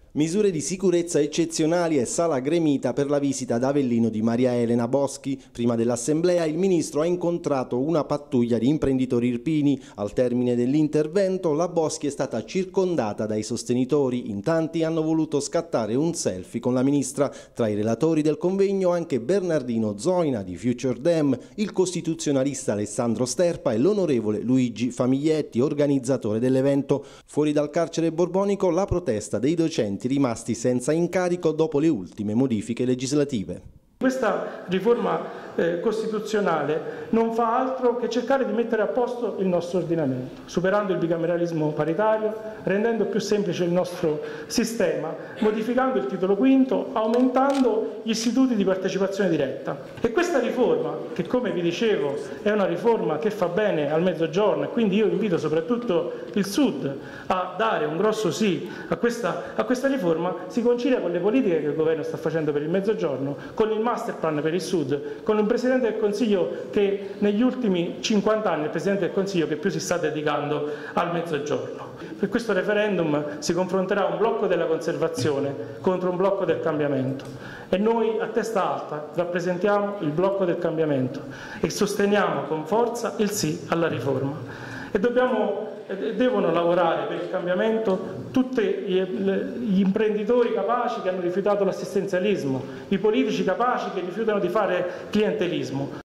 Misure di sicurezza eccezionali e sala gremita per la visita ad Avellino di Maria Elena Boschi. Prima dell'assemblea il ministro ha incontrato una pattuglia di imprenditori irpini. Al termine dell'intervento la Boschi è stata circondata dai sostenitori. In tanti hanno voluto scattare un selfie con la ministra. Tra i relatori del convegno anche Bernardino Zoina di Future Dem, il costituzionalista Alessandro Sterpa e l'onorevole Luigi Famiglietti, organizzatore dell'evento. Fuori dal carcere borbonico la protesta dei docenti rimasti senza incarico dopo le ultime modifiche legislative. Questa riforma costituzionale non fa altro che cercare di mettere a posto il nostro ordinamento, superando il bicameralismo paritario, rendendo più semplice il nostro sistema, modificando il titolo V, aumentando gli istituti di partecipazione diretta. E questa riforma, che come vi dicevo è una riforma che fa bene al Mezzogiorno, e quindi io invito soprattutto il Sud a dare un grosso sì a questa riforma, si concilia con le politiche che il Governo sta facendo per il Mezzogiorno, con il Master Plan per il Sud, con un Presidente del Consiglio che negli ultimi 50 anni è il Presidente del Consiglio che più si sta dedicando al Mezzogiorno. Per questo referendum si confronterà un blocco della conservazione contro un blocco del cambiamento e noi a testa alta rappresentiamo il blocco del cambiamento e sosteniamo con forza il sì alla riforma. E devono lavorare per il cambiamento tutti gli imprenditori capaci che hanno rifiutato l'assistenzialismo, i politici capaci che rifiutano di fare clientelismo.